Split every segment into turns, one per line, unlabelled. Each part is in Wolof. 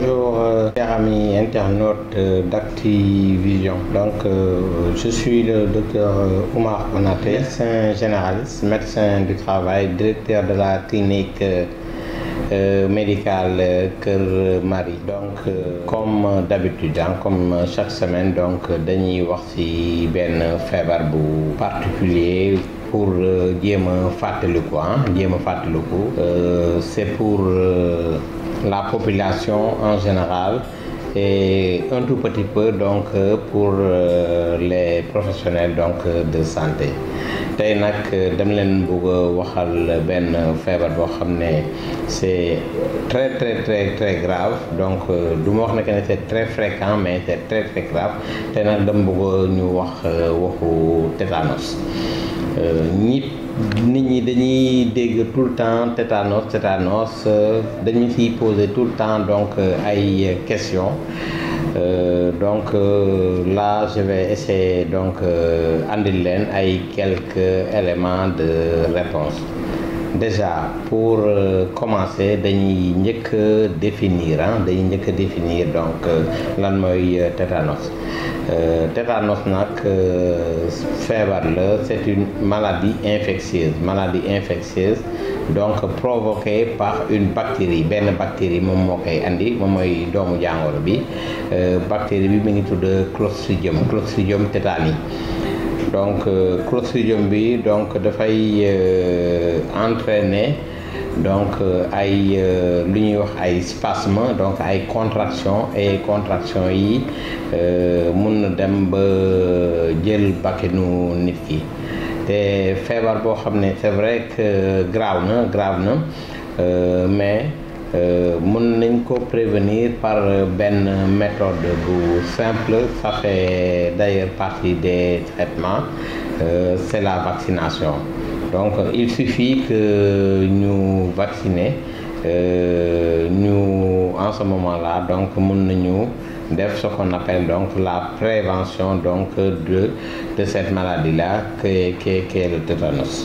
Bonjour, chers amis internautes d'Activision. Je suis le docteur Oumar Konaté, médecin généraliste, médecin du travail, directeur de la clinique médicale Kër Marie. Comme d'habitude, comme chaque semaine, dañuy wax ci benn feebar bu particulier pour jéem a fàttaliku c'est pour la population en général et un tout petit peu pour les professionnels de santé. Tey nag dama leen bëgg a waxal benn feebar boo xam ne c'est très grave, du ma wax ne que c'est très fréquent mais c'est très grave. Tey nag dama bëgg ñu wax waxu tétanos. Nit ñi dañuy dégg tout le temps tétanos dañu ciy poser tout le temps ay questions. Là je vais essayer andil leen ay quelques éléments de réponse. Déjà pour commencer dañuy njëkk a définir lan mooy tétanos. Tétanos nag feebar la, c'est une maladie infectieuse provoquée par une bactérie. Benn bactérie moom moo koy andi, moom mooy doomu jàngoro bi. Bactérie bi mi ngi tudd Clostridium tetani. Clostridium bi dafay entraîner ay lu ñuy wax ay spasme, ay contraction yi mun na dem ba jël bakkanu nit ki. Te feebar boo xam ne c'est vrai que grave na mais mën nañ ko prévenir par benn méthode bu simple, ça fait d'ailleurs partie des traitements, c'est la vaccination. Il suffit que ñu vacciner en ce moment-là mën nañu def ce qu'on appelle la prévention de cette maladie-là qui est le tétanos.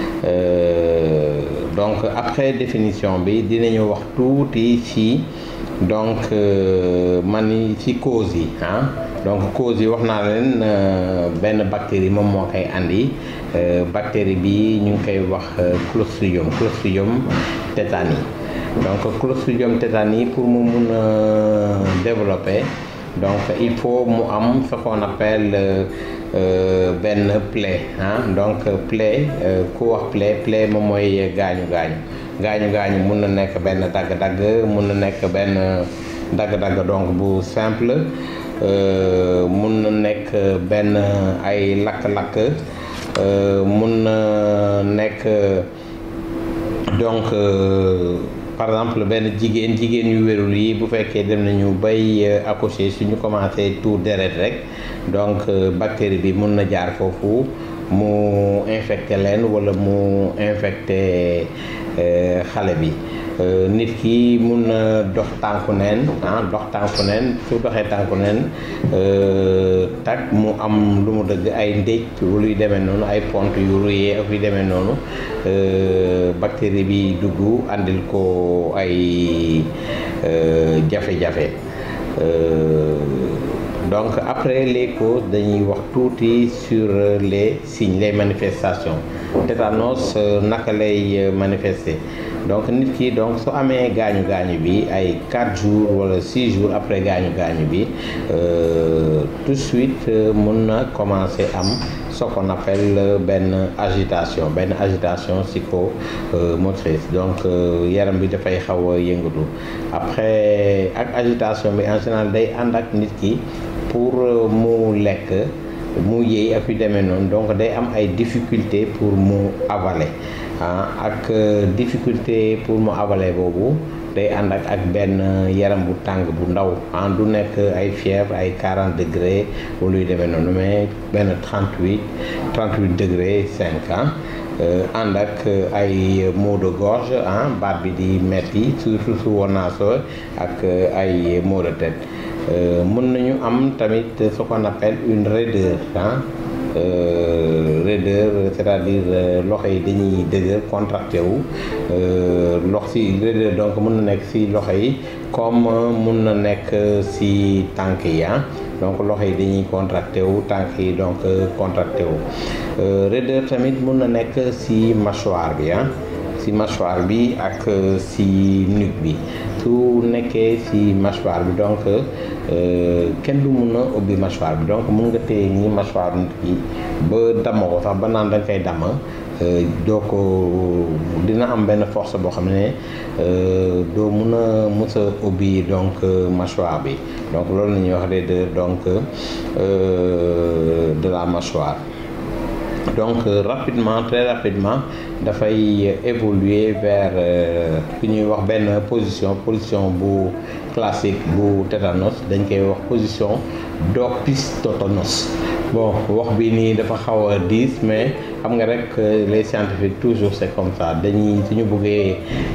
Après définition bi dinañu wax tuuti ci ci cause yi cause yi wax naa leen benn bactérie moom moo koy andi. Bactérie bi ñu ngi koy wax Clostridium tetani. Clostridium tetani pour mu mun a développer il faut mu am ce qu'on appelle benn plaie plaie ku wax plaie moom mooy gaañu mun na nekk benn dagg-dagg, mun na nekk benn dagg-dagg bu simple, mun na nekk benn ay lakk-lakk, mun na nekk par exemple benn jigéen yu wérul yi bu fekkee dem nañu bay accoucher suñu commencé tuur deret rek bactérie bi mun na jaar foofu mu infecté leen wala mu infecté xale bi. Nit ki mun na dox tànku neen su doxee tànku neen tak mu am lu mu dëgg ay ndéj luy demee noonu, ay pont yu ruyee ak yu demee noonu, bactérie bi dugg andil ko ay jafe-jafe. Après les causes dañuy wax tuuti sur les signes, les manifestations. Tétanos naka lay manifester. Nit ki su amee gaañu bi ay 4 jours wala 6 jours après gaañu bi tout de suite mun na commencer am ce qu'on appelle benn agitation psychomotrice. Yaram bi dafay xaw a yëngatu. Après ak agitation bi en général day ànd ak nit ki pour mu lekk, mu yéey ak yu demee noonu, day am ay difficultés pour mu avaler. Ak difficulté pour mu avaler boobu day ànd ak benn yaram bu tàng bu ndaw, du nekk ay fièvre ay 40 degrés wala yu demee noonu, mais benn 38 degrés 5 ànd ak ay maux de gorge, baat bi di metti surtout su wanaasoo ak ay maux de tête. Mën nañu am tamit ce qu'on appelle une raideur, raideur c'est-à-dire loxo yi dañuy dëgër contracté wu loxo si raideur donc mun na nekk si loxo yi comme mun na nekk si tànk yi donc loxo yi dañuy contracté wu tànk yi donc contracté wu raideur tamit mun na nekk si mâchoire bi si mâchoire bi ak si nuque bi su nekkee si mâchoire bi donc kenn du mun a ubbi mâchoire bi donc mun nga téye ni mâchoire nit ki ba damm ko sax ba naan danga koy damm doo ko dina am benn force boo xam ne doo mun a mës a ubbi donc mâchoire bi donc loolu la ñuy wax raideur donc de la mâchoire. Donc rapidement très rapidement dafay évoluer vers ku ñuy wax benn position bu classique bu tétanos dañ koy wax position d'opisthothonos. Bon wax bi nii dafa xaw a diis mais xam nga rek les scientifiques toujours c'est comme ça dañuy suñu bëggee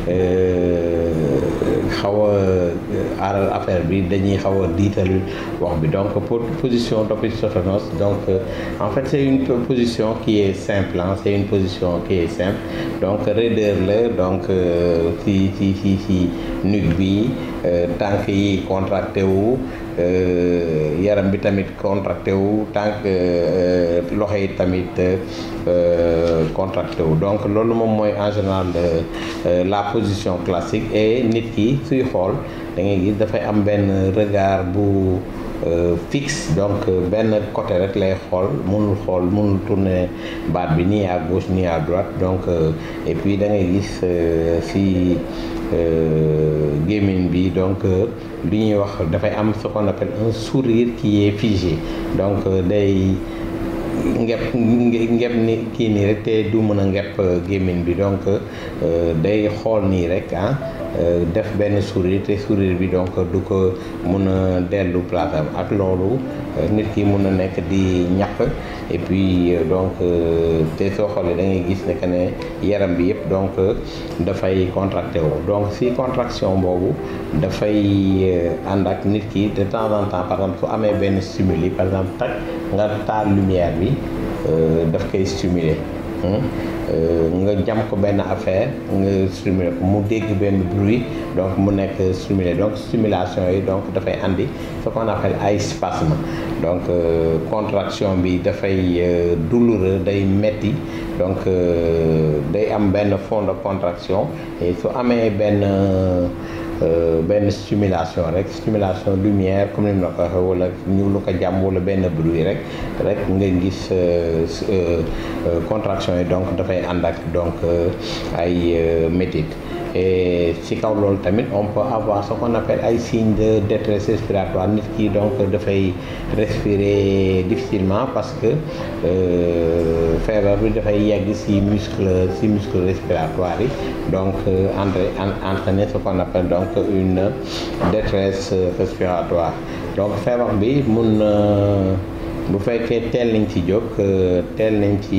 xaw a aaral affaire bi dañuy xaw a diital wax bi donc pour position d'opisthothonos donc en fait c'est une position qui est simple c'est une position qui est simple donc raideur la donc ci nuque bi tànk yi contracté wu yaram bi tamit contracté wu tànk loxo yi tamit contracté wu donc loolu moom mooy en général la position classique et nit ki suy xool da ngay gis dafay am benn regard bu fixe donc benn côté rek lay xool mënul tourner baat bi ni à gauche ni à droite donc et puis da ngay gis si gémmiñ bi donc li ñuy wax dafay am ce qu'on appelle un sourire qui est figé donc day ngepp ni kii nii rek te du mën a ngepp gémmiñ bi donc day xool nii rek def benn sourire te sourire bi donc du ko mun a dellu place am ak loolu nit ki mun a nekk di ñàkk et puis donc te soo xoolee da ngay gis ne que ne yaram bi yëpp donc dafay contracté wu donc si contraction boobu dafay ànd ak nit ki de temps en temps par exemple su amee benn stimuli par exemple tak nga taal lumière bi daf koy stimuler nga jam ko benn affaire nga stimuler ko mu dégg benn bruit donc mu nekk stimulé donc stimulation yi donc dafay andi ce qu'on appelle ay spasme donc contraction bi dafay douloureux day metti donc day am benn fond de contraction et su amee benn stimulation rek stimulation lumière comme ni ma ko waxee wala ñu lu ko jàmm wala benn bruit rek nga gis contraction yi donc dafay ànd ak donc ay métit et ci kaw loolu tamit on peut avoir ce qu'on appelle ay signes de détresse respiratoire nit ki donc dafay respirer difficilement parce que feebar bi dafay yegg ci muscle respiratoire yi donc entraîner ce qu'on appelle donc une détresse respiratoire donc feebar bi mun bu fekkee teel nañ ci jóg teel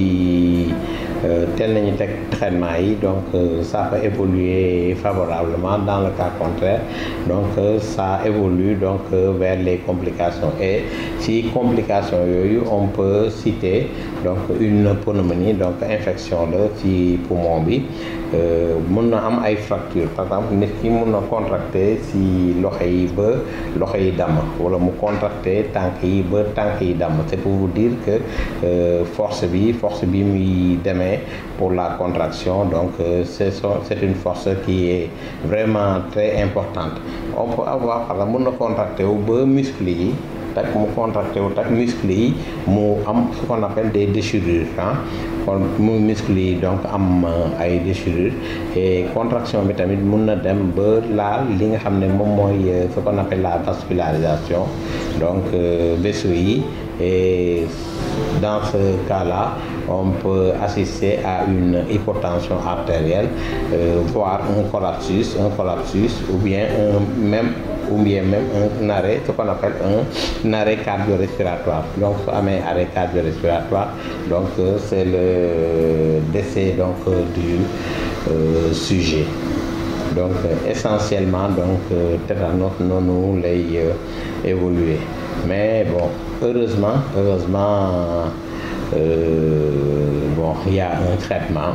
nañu teg traitement yi donc ça peut évoluer favorablement dans le cas contraire donc ça évolue donc vers les complications et si complications yooyu on peut citer donc une pneumonie donc infection la ci poumon bi mën na am ay fracture par exemple nit ki mën na contracter ci loxo yi ba loxo yi damm wala mu contracter tànk yi ba tànk yi damm c'est pour vous dire que force bi muy demee pour la contraction donc c'est une force qui est vraiment très importante on peut avoir par exemple mën na contracter wu ba muscle yi tak mu contracté wu tak muscle yi mu am ce qu'on appelle des déchirures kon mu muscle yi donc am ay déchirures et contraction bi tamit mun na dem ba laal li nga xam ne moom mooy ce qu'on appelle la vascularisation donc vaisseaux yi et dans ce cas-là on peut assister à une hypotension artérielle voire un collapsus ou bien même un arrêt, ce qu'on appelle un arrêt cardio-respiratoire. Donc, su amee arrêt cardio-respiratoire, donc c'est le décès donc du sujet. Donc, essentiellement, donc tétanos noonu lay évoluer. Mais bon, heureusement bon, il y a un traitement.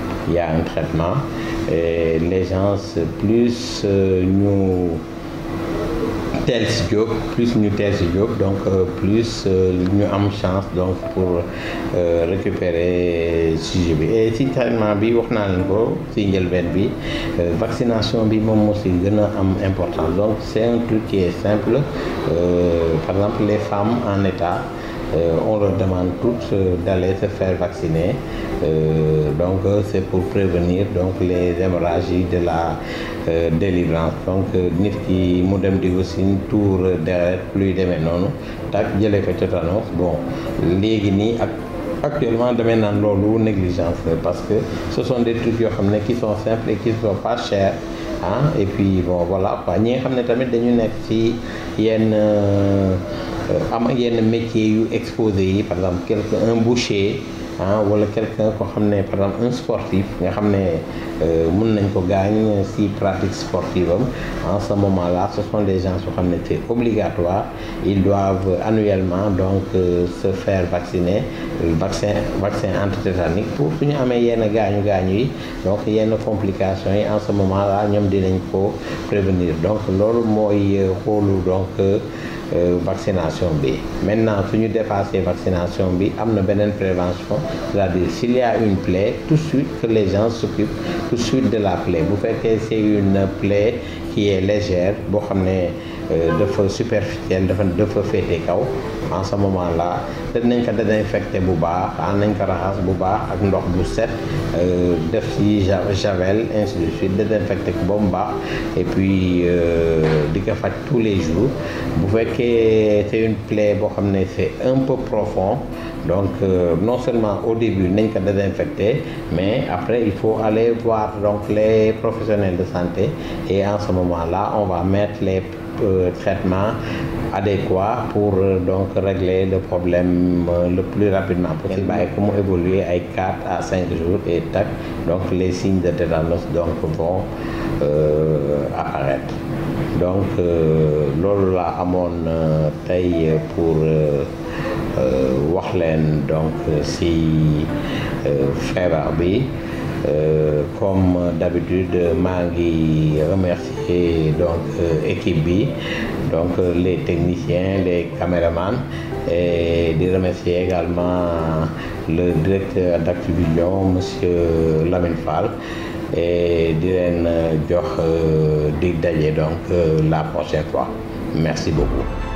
Et les gens plus ñu teel si jóg donc plus ñu am chance donc pour récupérer sujet bi et si traitement bi wax naa leen ko si njëlbeen bi vaccination bi moom moo si gën a am importance. Donc c'est un truc qui est simple. Par exemple les femmes en état, on leur demande toutes d'aller se faire vacciner. Donc c'est pour prévenir donc les hémorragies de la délivrance. Donc nit ki mu dem di wasin tour deret luy demee noonu tak jëlee ko tétanos. Bon léegi nii actuellement damay naan loolu négligence parce que ce sont des trucs yoo xam ne qui sont simples et qui sont pas chers. Et puis bon voilà quoi, ñi nga xam ne tamit dañu nekk ci yenn métiers yu exposé yi, par exemple un boucher wala quelqu'un koo xam ne par exemple un sportif nga xam ne mën nañ ko gaañ si pratique sportive am. En ce moment là ce sont des gens yoo xam ne c'est obligatoire, ils doivent annuellement donc se faire vacciner vaccin antitétanique pour su ñu amee yenn gaañu yi, donc yenn complications yi en ce moment là ñoom dinañ ko prévenir. Donc loolu mooy xoolu donc vaccination bi. Maintenant su ñu dépassé vaccination bi am na beneen prévention, c'est-à-dire s'il y a une plaie, tout de suite que les gens s'occupent tout de suite de la plaie. Bu fekkee c'est une plaie qui est légère boo xam ne dafa superficielle dafa féete kaw, en ce moment là dinañ ko désinfecter bu baax, nañ ko raxas bu baax ak ndox bu set, def ci javel ainsi de suite, désinfecter ko ba mu baax et puis di ko faj tous les jours. Bu fekkee c'est une plaie boo xam ne c'est un peu profond, donc non seulement au début nañ ko désinfecter, mais après il faut aller voir donc les professionnels de santé et en ce moment là on va mettre les traitements adéquats pour donc régler le problème le plus rapidement possible. Bàyyi ko mu évoluer ay 4 à 5 jours et tac, donc les signes de tétanos donc vont apparaître. Donc loolu la amoon tey pour wax leen donc si feebar bi. Comme d'habitude maa ngi remercier donc équipe bi, donc les techniciens, les caméramans, et di remercier également le directeur d'Actuvision monsieur Lamine Fall, et di leen jox dig daje donc la prochaine fois. Merci beaucoup.